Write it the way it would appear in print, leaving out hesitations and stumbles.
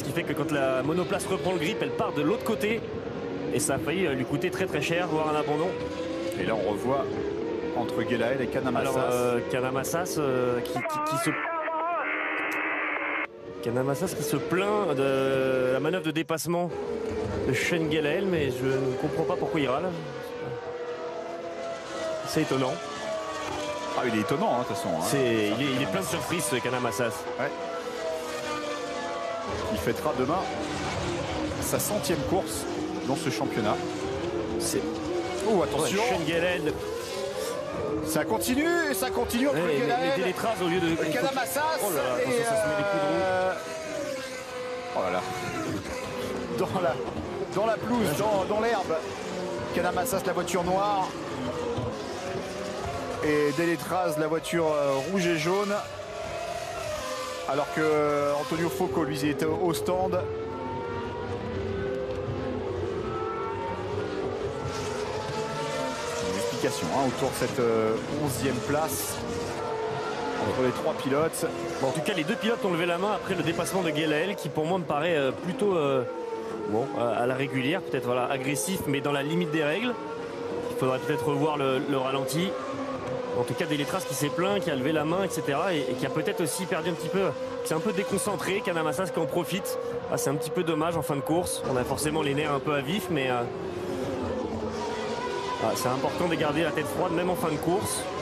qui fait que quand la monoplace reprend le grip, elle part de l'autre côté. Et ça a failli lui coûter très très cher, voire un abandon. Et là on revoit entre Gelael et Kanamassas. Alors Kanamassas Kanamassas qui se plaint de la manœuvre de dépassement de Shane Gelael, mais je ne comprends pas pourquoi il râle. C'est étonnant. Ah, il est étonnant, de toute façon. Hein. Il est plein de surprises, ce Kanamassas. Ouais. Il fêtera demain sa 100e course dans ce championnat. Oh, attention, ouais, Shane Gelael. Ça continue entre Gelael. Les traces au lieu de Kanamassas. Oh là là, attention, ça se met des coups de roue. Oh là là. Dans la pelouse, dans l'herbe. Kanamassas, la voiture noire. Et Deletraz, la voiture rouge et jaune. Alors que Antonio Focco, lui, il était au stand. Une explication autour de cette 11e place entre les trois pilotes. Bon, en tout cas, les deux pilotes ont levé la main après le dépassement de Gelael, qui pour moi me paraît plutôt à la régulière, peut-être voilà, agressif, mais dans la limite des règles. Il faudrait peut-être revoir le ralenti. En tout cas, Deletraz qui s'est plaint, qui a levé la main, etc. Et qui a peut-être aussi perdu un petit peu, qui s'est un peu déconcentré. Kanamassas qui en profite. Ah, c'est un petit peu dommage en fin de course. On a forcément les nerfs un peu à vif, mais c'est important de garder la tête froide, même en fin de course.